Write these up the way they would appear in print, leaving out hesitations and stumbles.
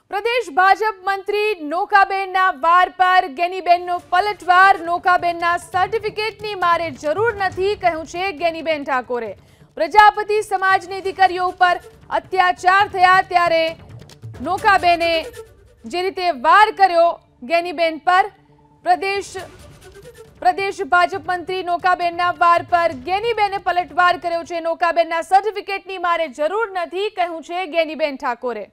प्रदेश भाजप मंत्री नोकाबेनना वार पर गेनीबेननो पलटवार। नोकाबेनना सर्टिफिकेटनी मारे जरूर नथी, कह્યું છે ગેનીબેન ઠાકોરે। પ્રજાપતિ સમાજની દીકરીઓ ઉપર અત્યાચાર થયા ત્યારે નોકાબેને જે રીતે વાર કર્યો ગેનીબેન પર, प्रदेश भाजप मंत्री नोकाबेनना वार पर गेनीबेने पलटवार कर्यो छे। नोकाबेनना सर्टिफिकेटनी मारे जरूर नथी, કહ્યું છે गेनीबेन ઠાકોરે।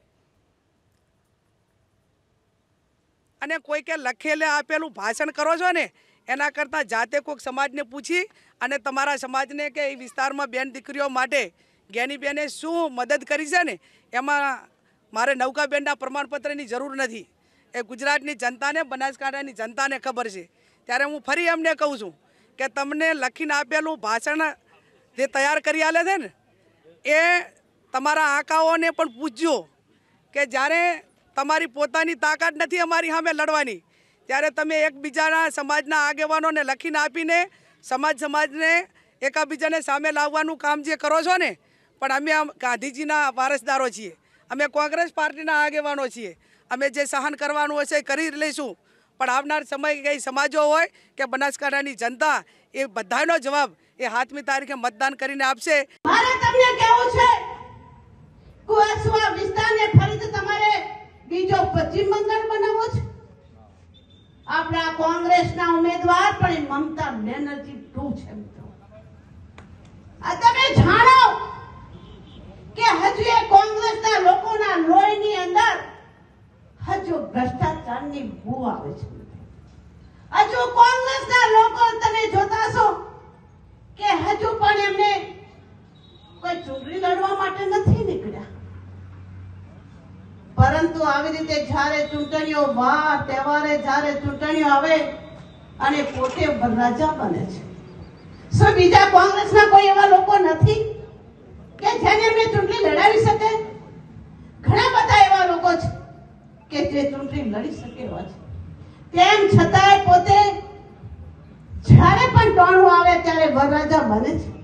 અને કોઈ કે લખેલે આપેલું ભાષણ કરો છો ને એના કરતાં જાતે કોઈક સમાજને પૂછી અને તમારા સમાજને કે એ વિસ્તારમાં બેન દીકરીઓ માટે ગેનીબેને શું મદદ કરી છે ને એમાં મારે નૌકાબેનના પ્રમાણપત્રની જરૂર નથી। એ ગુજરાતની જનતાને, બનાસકાંઠાની જનતાને ખબર છે। ત્યારે હું ફરી એમને કહું છું કે તમને લખીને આપેલું ભાષણ જે તૈયાર કરી આલે છે ને એ તમારા આંકાઓને પણ પૂછજો કે જ્યારે તમારી પોતાની તાકાત નથી અમારી સામે લડવાની ત્યારે તમે એકબીજાના સમાજના આગેવાનોને લખીને આપીને સમાજને એકબીજાને સામે લાવવાનું કામ જે કરો છો ને, પણ અમે ગાંધીજીના વારસદારો છીએ, અમે કોંગ્રેસ પાર્ટીના આગેવાનો છીએ। અમે જે સહન કરવાનું હશે કરી લઈશું, પણ આવનાર સમય કઈ સમાજો હોય કે બનાસકાંઠાની જનતા એ બધાનો જવાબ એ 7મી તારીખે મતદાન કરીને આપશે। મારે તમને કહેવું છે કુવાસવા વિસ્તારને ફરીથી તમારે બીજો પશ્ચિમ બંગાળ બનાવવો છે। આપણા કોંગ્રેસના ઉમેદવાર પણ મમતા બેનર્જી 2 છે મિત્રો। આ તમે જાણો કે હજુ એ કોંગ્રેસના લોકોના લોહીની અંદર હજુ ભ્રષ્ટાચારની બૂ આવે છે। હજુ કોંગ્રેસના લોકો તમે જોતા છો કે હજુ પણ એમને કોઈ ચૂંટણી લડવા માટે નથી નીકળ્યા, પરંતુ આવી રીતે જ્યારે ચૂંટણીઓ વાર તહેવારે જ્યારે ચૂંટણીઓ આવે અને પોતે વરરાજા બને છે, શું બીજા કોંગ્રેસના કોઈ એવા લોકો નથી કે જેને એમને ચૂંટણી લડાવી શકે? ઘણા બધા એવા લોકો છે કે જે ચૂંટણી લડી શકે એવા છે, તેમ છતાંય પોતે જ્યારે પણ ટોણું આવે ત્યારે વરરાજા બને છે।